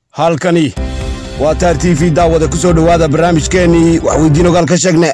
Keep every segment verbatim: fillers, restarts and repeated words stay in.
halkani waa Taar T V daawada ku soo dhawaada barnaamijkeeni wax weydiin ogaal ka sheegne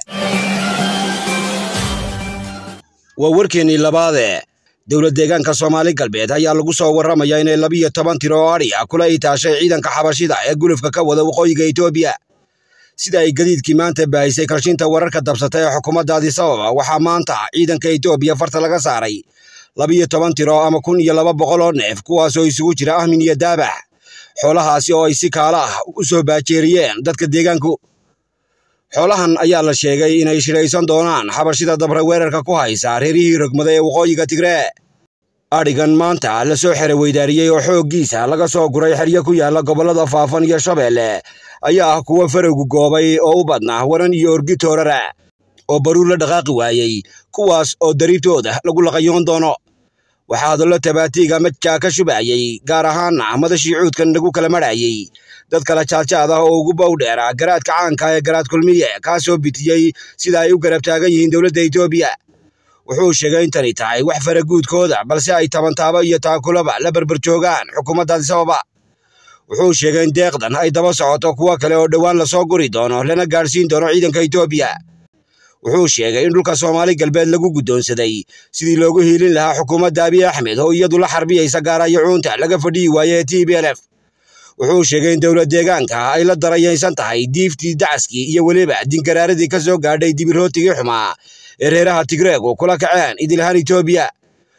waa warkeeni labaade dawlad deegaanka Soomaali galbeed ayaa lagu soo waramayaa in laba iyo toban tiro ari ah kula itaashay ciidanka xabashida ee gulufka ka wada waqooyiga Itoobiya sida ay gadiidkii maanta baahisay kalshinta wararka dabsatay ee xukuumadda Addis Ababa waxaa maanta ciidanka Itoobiya farta laga saaray laba iyo toban tiro ama kun iyo laba boqol oo neef kuwaas oo isugu jira ahmin iyo daabax xoolahaasi oo ay si kaala ah u soo baajeeriyeen dadka deegaanku xoolahan ayaa la sheegay inay shiraysan doonaan xabashida dabra weerarka ku haysa reerihii rogmada ee waqooyiga Tigray arigan maanta la soo xeray weydaariyay oo xooggiisa laga soo guray xiriyo ku yaala gobolada Faafan iyo Shabeelle ayaa kuwa farowgu goobay oo u badnaa waran iyo orgi toorara oo baruur la dhaqaaqi waayay kuwaas oo dariirtooda lagu laqayoon doono waxaa hadallo tabaatiga madka ka shubayay gaar ahaan madashii cuudkan lagu kala marayay dad kala jaaljaada oo ugu bowdheera garaadka caanka ee garaad kulmiye ka soo bitiyay sida ay u garab taagan yihiin dawladda Itoobiya wuxuu sheegay in tani tahay wax faraguudkooda balse ay tabantaaba iyo taakulaba la barbar joogaan xukuumadda Addis Ababa wuxuu sheegay in deeqdan ay daba socoto kuwa kale oo dhawaan la soo guri doono lana gaarsiin doono ciidanka Itoobiya wuxuu sheegay in dhulka Soomaali galbeed lagu gudoonsaday sidii loogu hiilin lahaa xukuumadda Abiy Ahmed oo iyadu la xarbiyaysa gaarayacuunta laga fadhiyay waayay T B L F wuxuu sheegay in dawlad deegaanka ay la darayaysan tahay diiftii dacaskii iyo waliba dingaraaradii ka soo gaadhay dibirootigii xumaa ee reeraha Tigray kula kaceen idilhaan Itoobiya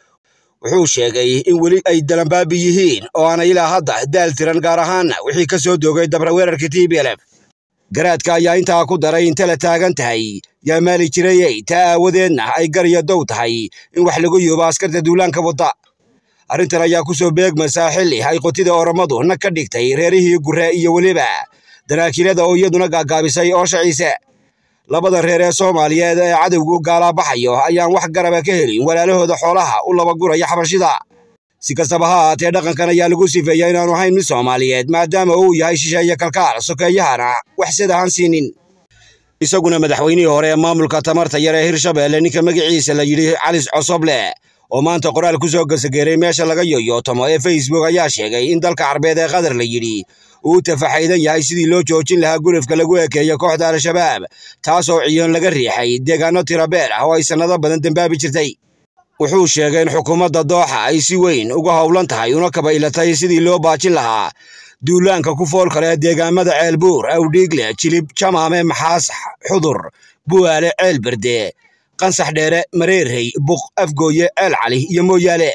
wuxuu sheegay in wali ay dalanbaabi yihiin oo aan ilaa hadda daal tiran gaar ahaan wixii ka soo doogay dabra weerarkii T B L F garaadka ayaa intaa ku daray inta la taagan tahay yaa maali jirayay taa aawadeedna ay gar iyo dow tahay in wax lagu yuubo askarta duulaanka wadda arrintan ayaa ku soo beegmaysa xilli ay qotida oramadu nag ka dhigtay reerihii gure iyo waliba daraakilada oo iyaduna gaagaabisay oo shaciise labada reer ee Soomaaliyeed ee cadawgu gaala baxayo ayaan wax garaba ka helin walaalahooda xoolaha u laba guraya xabashida si kastaba ha ahaatee dhaqankan ayaa lagu sifeeyay inaanu ahayn mid Soomaaliyeed maadaama uu yahay shisheeye kalkaal sokeeyahana wax sidahan siinin isaguna madaxweynihii hore ee maamulka tamarta yar ee Hirshabeelle ninka magaciisa la yiri Cali Cosoble oo maanta qoraal ku soo gasageeray meesha laga yoyootomo ee Facebook ayaa sheegay in dalka Carbeed ee Qatar la yiri uu tafaxaydan yahay sidii loo joojin lahaa gulufka lagu ekeeyo kooxda Al-Shabaab taas oo ciidan laga riixay deegaano tirabeer ah oo ay sanado badan dambaabi jirtay wuxuu sheegay in xukuumadda Dooxa ay si weyn uga howlan tahay una kabaylatay sidii loo baajin lahaa duulaanka ku fool kale deegaamada Ceelbuur Awdhiigle Jilib Jamaame Maxaas Xudur Buaale Ceelberde qansax dheere Mareerey Buq Afgooye Ceel Cali iyo Mooyaale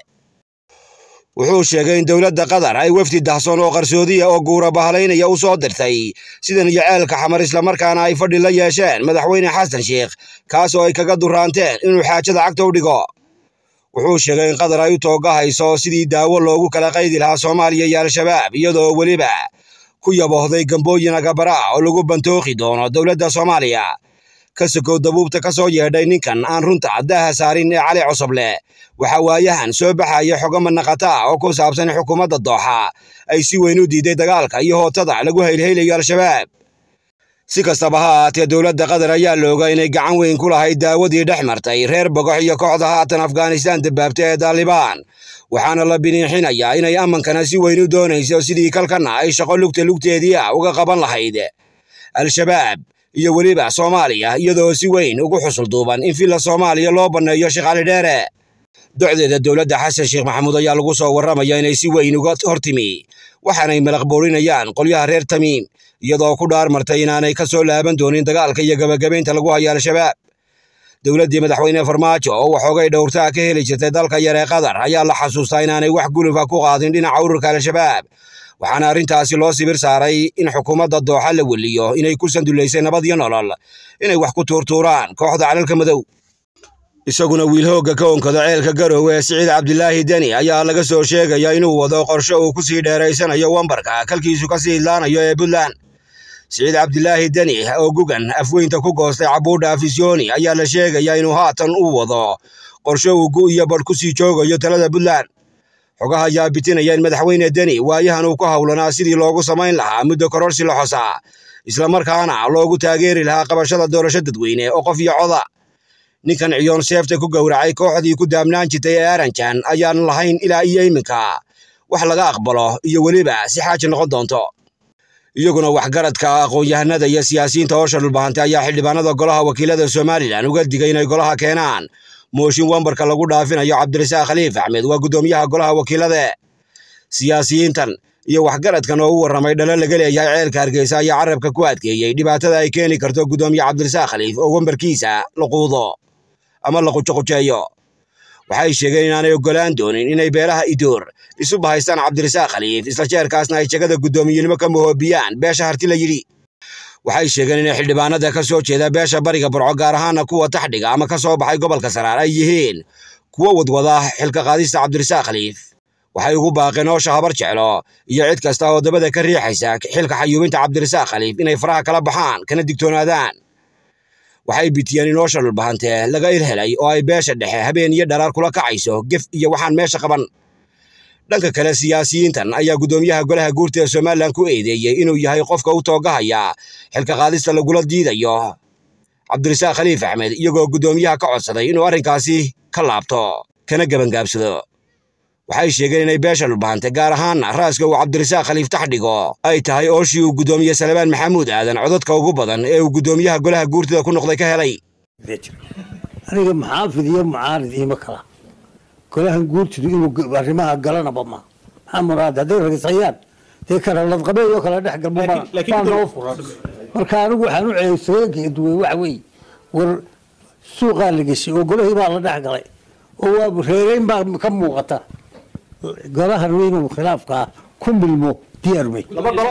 wuxuu sheegay in dawladda Qatar ay wafdi dahsoon oo qarsoodiya oo guura bahalaynaya u soo dirtay sidan iyo ceelka xamar isla markaana ay fadhi la yeesheen madaxweyne Xasan Sheekh kaas oo ay kaga duraanteen inuu xaajada cagta u dhigo wuxuu sheegay in Qatar ay u toogahayso sidii daawo loogu kala qaydi lahaa Soomaaliya iyo Al-Shabaab iyadoo waliba ku yaboohday gambooyin agabara oo lagu bantooqi doono dawladda Soomaaliya ka sokow dabuubta ka soo yeedhay ninkan aan runta daaha saarin ee Cali Cosoble waxa waayahan soo baxaya xogo manaqata oo ku saabsan xukuumadda Dooxa ay si weyn u diiday dagaalka iyo hootada lagu haylhaylayo Al-Shabaab si kastaba ha ahaatee dawladda Qatar ayaa looga inay gacan weyn ku lahayd daawadii dhex martay reer Bogox iyo kooxda haatan Afghanistan dabaabtay ee Taliban waxaana la biniixinayaa inay amankana si weyn u doonayso sidii kalkana ay shaqo lugta lugteedii uga qaban lahayd Al-Shabaab iyo waliba Soomaaliya iyadoo si weyn ugu xusul duuban in fila Soomaaliya loo baneeyo Sheekh Cali Dheere docdeeda dawladda Xasan Sheekh Maxamuud ayaa lagu soo waramayaa inay si weyn uga hortimi waxaanay malaq boorinayaan qolyaha reer Tamiim iyadoo ku dhaar martay inaanay ka soo laaban doonin dagaalka iyo gabagabeynta lagu hayo Al-Shabaab dawladdii madaxweyne Farmaajo oo waxoogay dhowrtaa ka heli jirtay dalka yar ee Qatar ayaa la xasuustaa inaanay wax gulufa ku qaadin dhinaca ururka Al-Shabaab waxaana arrintaasi loo sibir saaray in xukuumadda Dooxa la weliyo inay ku sanduleysay nabad iyo nolol inay wax ku tuurtuuraan kooxda calalka madow isaguna wiil hooga ka onkada ceelka Garowe ee Siciid Cabdilaahi Dani ayaa laga soo sheegay inuu wado qorshe uu ku sii dheereysanayo wambarka kalkiisu ka sii ilaanayo ee Puntland Siciid Cabdilaahi Dani oo gugan afweynta ku goostay cabuudha afisyooni ayaa la sheegay inuu haatan u wado qorshe uu gu iyo bar ku sii joogayo talada Puntland xogaha ayaa bitinaya in madaxweyne Dani waayahan uu ku hawlanaa sidii loogu samayn lahaa muddo kororsi la xosa isla markaana loogu taageeri lahaa qabashada doorasho dadweyne oo qof iyo coda ninkan ciyoon seefta ku gowracay kooxdii ku daamnaan jirtay ee Aranjan ayaan lahayn ilaa iyo iminka wax laga aqbalo iyo waliba si xaaji noqon doonto iyaguna waxgaradka aqoon-yahanada iyo siyaasiyiinta howsha dhulbahantay ayaa xildhibaanada golaha wakiilada Somaliland uga digay inay golaha keenaan mooshin wambarka lagu dhaafinayo Cabdirasaaq Khaliif Axmed waa gudoomiyaha golaha wakiilada. siyaasiyiintan iyo waxgaradkan oo u waramay dhalal laga leeyahay ceelka Hargeysa ayaa carabka ku adkeeyay dhibaatada ay keeni karto gudoomiyaha Cabdirasaaq Khaliif oo wambarkiisa la quudo ama la qujoqojeeyo. waxay sheegeen inaanay ogolaan doonin inay beelaha Idoor isu bahaystaan Cabdirasaaq Khaliif isla jeerkaasna ay jagada gudoomiyinimo ka moobiyaan beesha harti la yiri. waxay sheegeen in xildhibaanada ka soo jeeda beesha bariga Burco gaar ahaan kuwa taxdhiga ama ka soo baxay gobolka Saraar ay yihiin kuwa wadwada xilka qaadista Cabdirasaaq Khaliif. waxay ugu baaqeen oo shahabar jeclo iyo cid kasta oo dabada ka riixaysa xilka xayuubinta Cabdirasaaq Khaliif inay faraha kala baxaan kana digtoonaadaan. waxay bitiyeen in howsha dhulbahantay laga ilhelay oo ay beesha dhexe habeen iyo dharaar kula kacayso gef iyo waxaan meesha qaban. dhanka kale siyaasiyiintan ayaa gudoomiyaha golaha guurta ee Somaliland ku eedeeyay inuu yahay qofka u toogahaya xilka qaadista lagula diidayo Cabdirasaaq Khaliif Axmed iyagoo gudoomiyaha ka codsaday inuu arrinkaasi ka laabto kana gabangaabsado. waxay sheegeen inay beesha dhulbahantay gaar ahaan raaska uu Cabdirasaaq Khaliif taxdhigo ay tahay ooshii uu gudoomiye Salmaan Maxamuud Aadan codadka ugu badan ee uu gudoomiyaha golaha guurtada ku noqday ka helay. aniga maxaafid iyo mucaarid ima kala golaha guurtadu inuu arrimaha galanaba ma maxaa muraad haday ragisayaan tii kala lad qabeeyo kala dhex galmo baan loo furan marka anigu waxaan u ceeysay duway wax weey war suuqa la gashay oo golahii baa la dhex galay oo waa reereyn baa ka muuqata golaha inuu khilaafka ku milmo diyaarmay.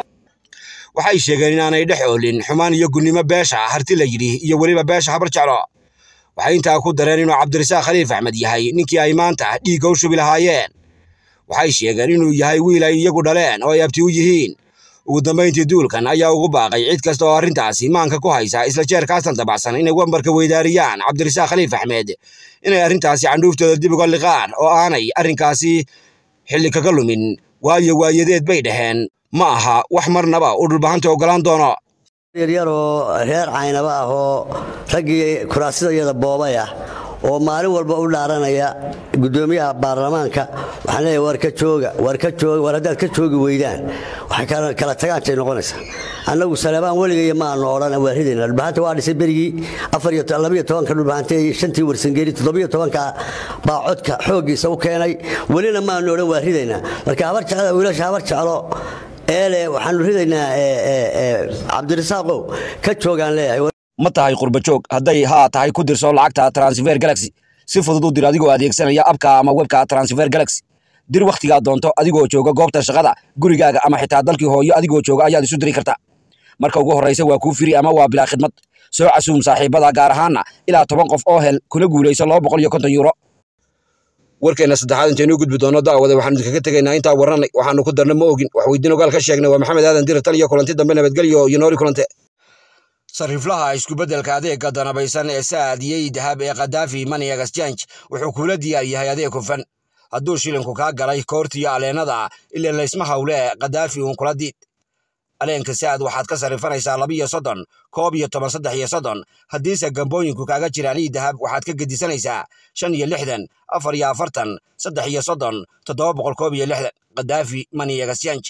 waxay sheegeen inaanay dhex oolin xumaan iyo gunnimo beesha harti la yiri iyo waliba beesha habar jeclo. waxay intaa ku dareen inuu Cabdirasaaq Khaliif Axmed yahay ninkii ay maanta dhiig u shubi lahaayeen. waxay sheegeen inuu yahay wiil ay iyagu dhaleen oo ay abti u yihiin. ugu dambeyntii duulkan ayaa ugu baaqay cid kasta oo arrintaasi maanka ku haysa isla jeerkaasan dabacsan inay wambarka weydaariyaan Cabdirasaaq Khaliif Axmed inay arrintaasi candhuuftooda dib uga liqaan oo aanay arrinkaasi xilli kaga lumin waayo waayadeed bay dhaheen ma aha wax marnaba u dhulbahanta ogolaan doono. yaryaroo reer caynaba ah oo raggii kuraasida iyada boobay ah oo maalin walba u dhaaranaya gudoomiyaha baarlamaanka waxaan leeyahay war ka jooga war ka jooga war haddaad ka joogi weydaan waxay kala tagaantay noqonaysaa. annagu Salmaan weligeeya ma aanu odhan waaridayna dhulbahanta waa dhisay berigii afar iyo laba iyo toban ka dhulbahanta iyo shantii warsangeeli toddoba iyo toban ka baa codka xoogiisa u keenay welina ma aanu odhan waaridayna marka habar jeclo wiilasha habar jeclo eele waxaan ridaynaa Cabdirasaaqow ka joogaan leeyahay. ma tahay qurba joog hadday haa tahay ku dirso lacagta Transfer Galaxy si fudud u dir adigoo adeegsanaya abka ama webka Transfer Galaxy. dir waqtiga doonto adigoo jooga goobta shaqada gurigaaga ama xitaa dalkii hooyo adigoo jooga ayaad isu diri kartaa. marka ugu horeysa waa ku firi ama waa bilaa khidmad. soo casuum saaxiibada gaar ahaan ilaa toban qof oo hel kuna guuleyso laba boqol iyo konton euro. warkeena saddexaad intaanu gudbi doono daawada waxaan idinkaga tagaynaa intaa waranay waxaanu ku darnay ma ogin wax weydiin ogaal ka sheegnay waa Maxamed Aadan Dirtan iyo kulanti dambe nabadgelyo iyo noori kulante. sariflaha isku bedelka adeega danabaysan ee saadiyay dahab ee Qadaafi Money Exchange wuxuu kula diyaar yahay adeeg hufan hadduu shilinku ka galay koortiya aleenada ilaa la isma hawle Qadaafi uu kula diid. aleenka saad waxaad ka sarifanaysaa laba iyo soddon koob iyo toban saddex iyo soddon haddiise gambooyinku kaaga jiraan ii dahab waxaad ka gedisanaysaa shan iyo lixdan afar iyo afartan saddex iyo soddon toddoba boqol koob iyo lixdan. Qadaafi Money Exchange.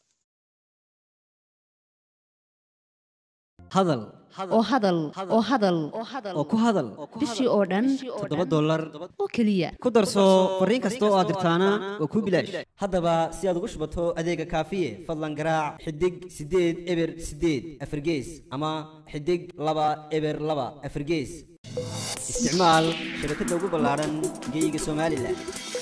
hadal oo hadal oo hadal oo ku hadal bishii oo dhan toddoba dollar oo kaliya ku darso fariin kasta oo aad dirtaana waa ku bilaash. haddaba si aad ugu shubato adeega kaafiye fadlan garaac xidig sideed eber sideed afar gees ama xidig laba eber laba afar gees. isticmaal shabakadda ugu ballaaran geyga Soomaaliland.